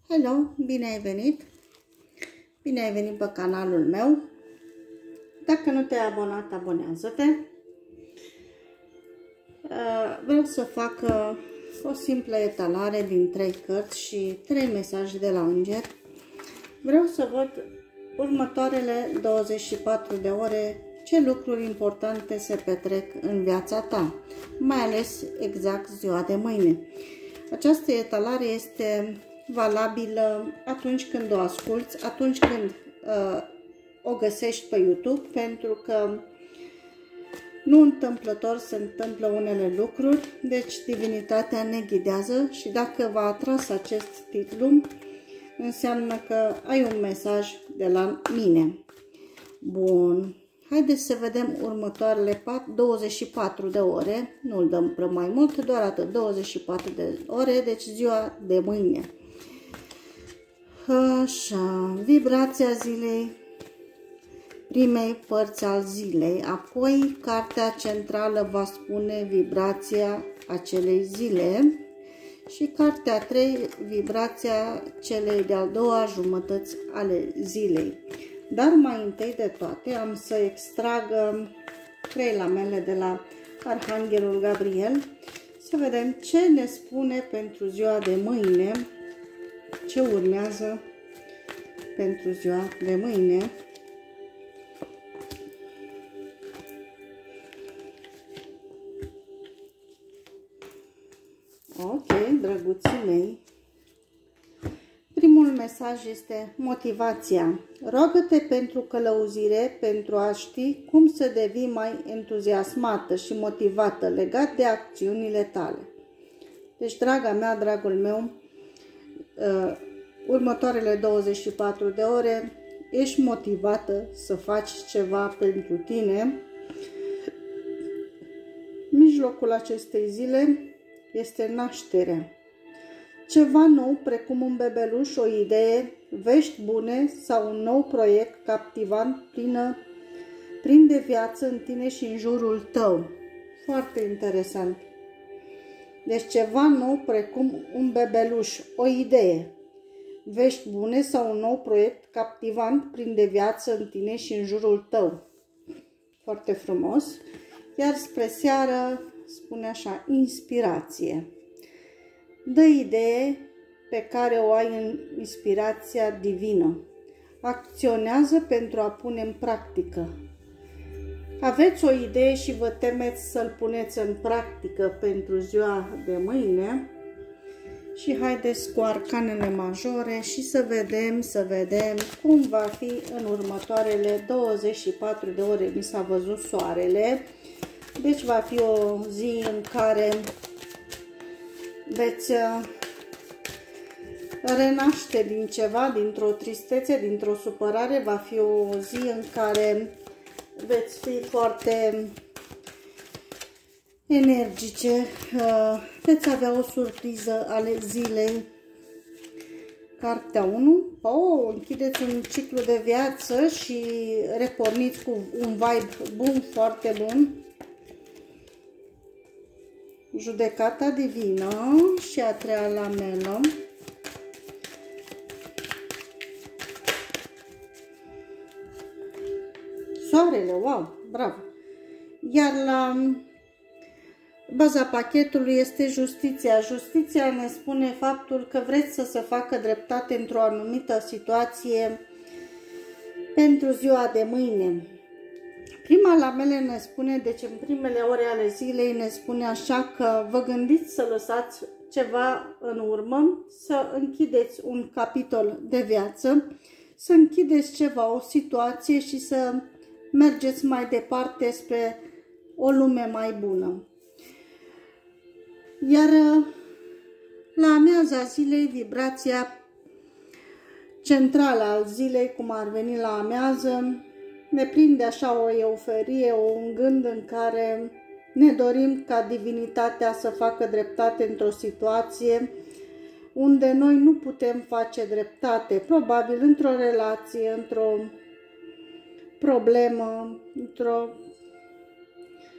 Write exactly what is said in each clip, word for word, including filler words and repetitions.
Hello, bine ai venit! Bine ai venit pe canalul meu. Dacă nu te-ai abonat, abonează-te. Vreau să fac o simplă etalare din trei cărți și trei mesaje de la înger. Vreau să văd următoarele douăzeci și patru de ore ce lucruri importante se petrec în viața ta, mai ales exact ziua de mâine. Această etalare este valabilă atunci când o asculți, atunci când uh, o găsești pe YouTube, pentru că nu întâmplător se întâmplă unele lucruri, deci divinitatea ne ghidează și dacă v-a atras acest titlu, înseamnă că ai un mesaj de la mine. Bun, haideți să vedem următoarele douăzeci și patru de ore, nu-l dăm prea mai mult, doar atât, douăzeci și patru de ore, deci ziua de mâine. Așa, vibrația zilei, primei părți al zilei, apoi cartea centrală va spune vibrația acelei zile și cartea trei, vibrația celei de-a doua jumătăți ale zilei. Dar mai întâi de toate am să extrag trei lamele de la Arhanghelul Gabriel, să vedem ce ne spune pentru ziua de mâine, ce urmează pentru ziua de mâine. Ok, drăguții mei. Primul mesaj este motivația. Roagă-te pentru călăuzire, pentru a ști cum să devii mai entuziasmată și motivată legat de acțiunile tale. Deci, draga mea, dragul meu, uh, următoarele douăzeci și patru de ore ești motivată să faci ceva pentru tine. Mijlocul acestei zile este nașterea. Ceva nou, precum un bebeluș, o idee, vești bune sau un nou proiect captivant plină, plin de viață în tine și în jurul tău. Foarte interesant. Deci ceva nou, precum un bebeluș, o idee, vești bune sau un nou proiect captivant plin de viață în tine și în jurul tău. Foarte frumos. Iar spre seară spune așa, inspirație. Dă idee pe care o ai în inspirația divină. Acționează pentru a pune în practică. Aveți o idee și vă temeți să-l puneți în practică pentru ziua de mâine. Și haideți cu arcanele majore și să vedem, să vedem cum va fi în următoarele douăzeci și patru de ore. Mi s-a văzut soarele. Deci va fi o zi în care veți renaște din ceva, dintr-o tristețe, dintr-o supărare. Va fi o zi în care veți fi foarte energice. Veți avea o surpriză ale zilei. Cartea unu. Oh, închideți un ciclu de viață și reporniți cu un vibe bun, foarte bun. Judecata divină și a treia lamelă. Soarele, wow, bravo! Iar la baza pachetului este justiția. Justiția ne spune faptul că vreți să se facă dreptate într-o anumită situație pentru ziua de mâine. Prima lamele ne spune, deci în primele ore ale zilei ne spune așa că vă gândiți să lăsați ceva în urmă, să închideți un capitol de viață, să închideți ceva, o situație și să mergeți mai departe spre o lume mai bună. Iar la amiaza zilei, vibrația centrală al zilei, cum ar veni la amiază, ne prinde așa o euforie, un gând în care ne dorim ca divinitatea să facă dreptate într-o situație unde noi nu putem face dreptate, probabil într-o relație, într-o problemă, într-o...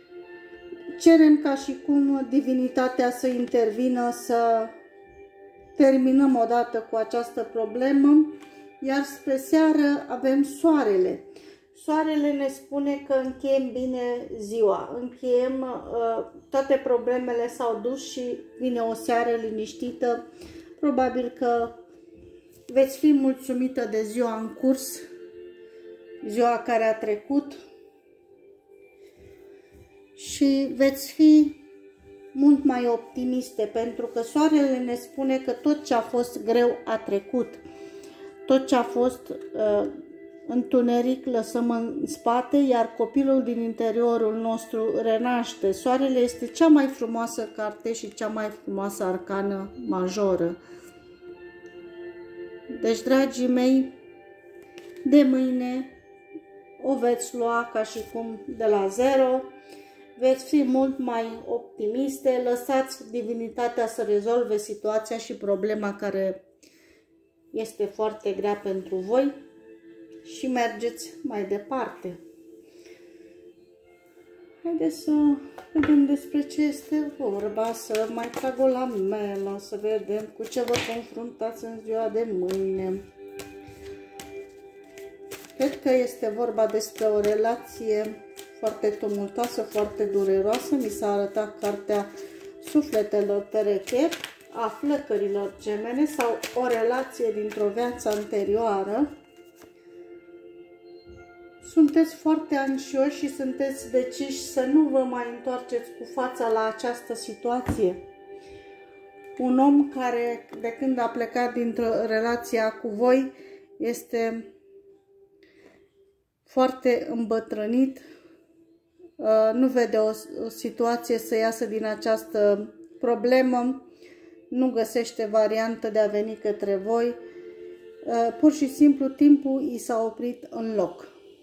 Cerem ca și cum divinitatea să intervină, să terminăm odată cu această problemă, iar spre seară avem soarele. Soarele ne spune că încheiem bine ziua, încheiem, uh, toate problemele s-au dus și vine o seară liniștită. Probabil că veți fi mulțumită de ziua în curs, ziua care a trecut, și veți fi mult mai optimiste, pentru că soarele ne spune că tot ce a fost greu a trecut. Tot ce a fost uh, întuneric lăsăm în spate, iar copilul din interiorul nostru renaște. Soarele este cea mai frumoasă carte și cea mai frumoasă arcană majoră. Deci, dragii mei, de mâine o veți lua ca și cum de la zero, veți fi mult mai optimiste, lăsați divinitatea să rezolve situația și problema care este foarte grea pentru voi și mergeți mai departe. Haideți să vedem despre ce este vorba, să mai trag o lamelă, să vedem cu ce vă confruntați în ziua de mâine. Cred că este vorba despre o relație foarte tumultoasă, foarte dureroasă. Mi s-a arătat cartea sufletelor pereche, a flăcărilor gemene sau o relație dintr-o viață anterioară. Sunteți foarte anxioși și sunteți deciși să nu vă mai întoarceți cu fața la această situație. Un om care, de când a plecat dintr-o relație cu voi, este foarte îmbătrânit, nu vede o, o situație să iasă din această problemă, nu găsește variantă de a veni către voi, pur și simplu timpul i s-a oprit în loc.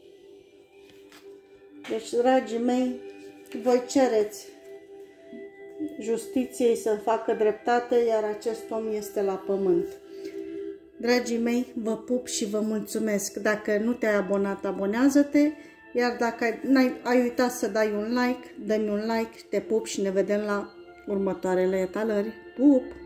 Deci, dragii mei, voi cereți justiției să facă dreptate, iar acest om este la pământ. Dragii mei, vă pup și vă mulțumesc. Dacă nu te-ai abonat, abonează-te, iar dacă ai, ai uitat să dai un like, dă-mi un like, te pup și ne vedem la următoarele etalări. Pup!